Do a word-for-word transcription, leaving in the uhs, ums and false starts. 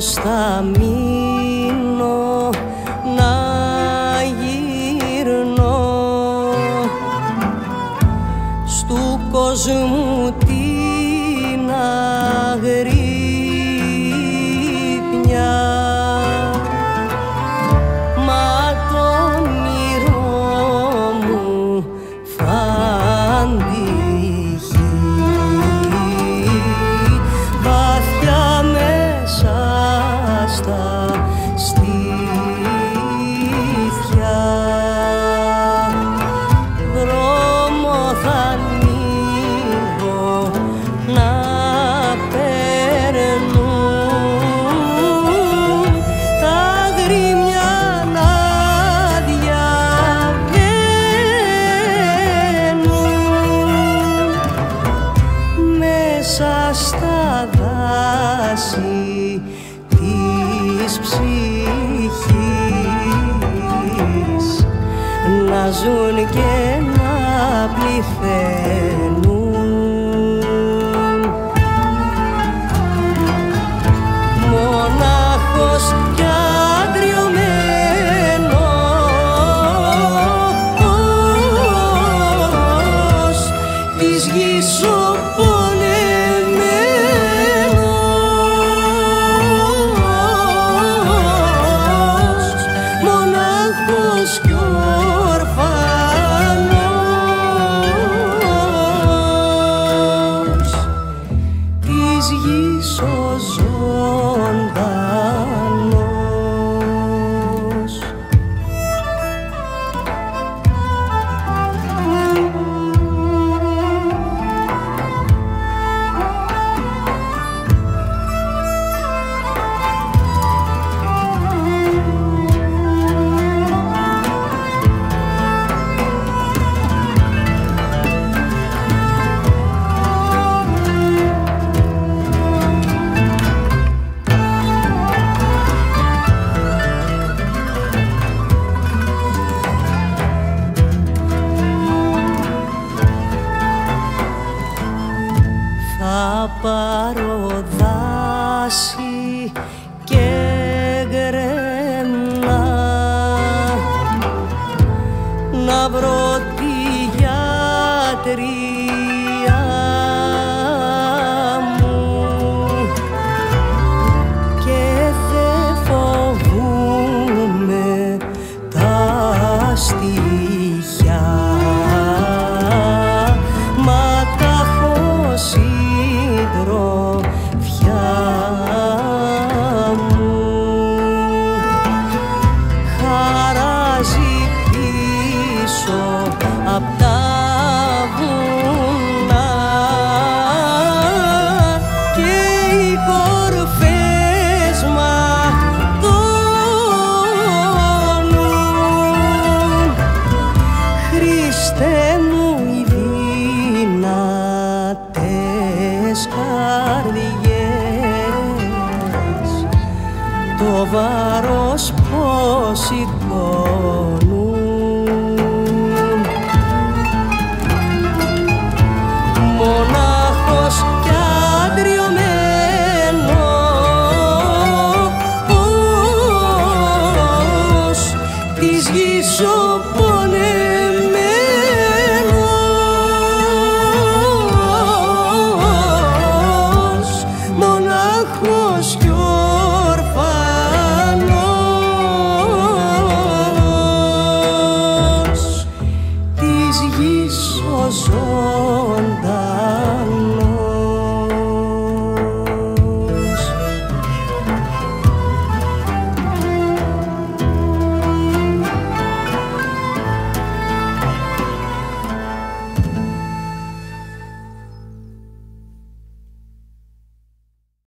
πως θα μείνω να γυρνώ στου κόσμου την αγρύπνια, μα το όνειρό μου θα αντυχεί βαθιά μέσα στα στήθια. Δρόμο θα ανοίγω να περνούν τα αγρίμια να διαβαίνουν μέσα στα δάση της ψυχής, να ζουν και να πληθαίνουν. Μονάχος κι αγριωμένος της γης ο πονεμένος, μονάχος κι ορφανός της γης ο ζωντανός. Θα πάρω δάση και γκρεμνά να βρω τη γιατρία μου και δεν φοβούμαι τα στοιχεία, μα τα έχω συντροφιά μου. Χαράζει πίσω απ' τα βουνά και οι κορφές ματώνουν. Χριστέ μου, οι δυνατές καρδιές το βάρος πως σηκώνουν. Μονάχος κι αγριωμένος της γης ο